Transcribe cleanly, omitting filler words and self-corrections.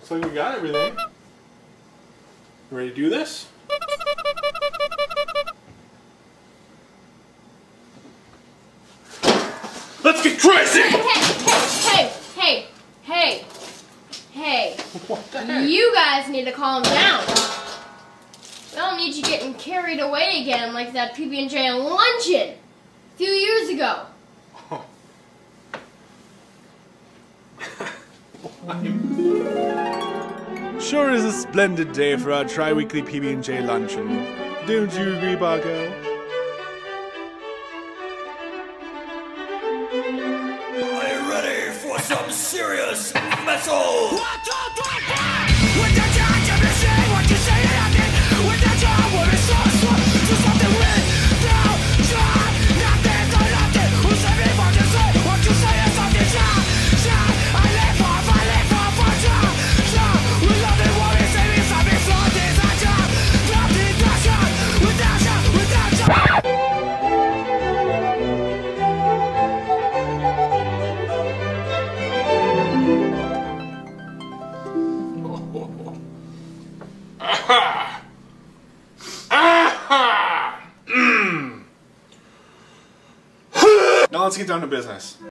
Looks like we got everything. You ready to do this? Let's get crazy! Hey! What the heck? You guys need to calm down. I don't need you getting carried away again like that PB&J and Luncheon a few years ago. Oh. Sure is a splendid day for our tri-weekly PB&J luncheon. Don't you agree, Barco? Are you ready for some serious metal? Aha! Aha! Now let's get down to business.